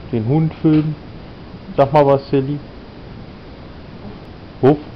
den Hund filmen. Sag mal was, Silly. Wuff.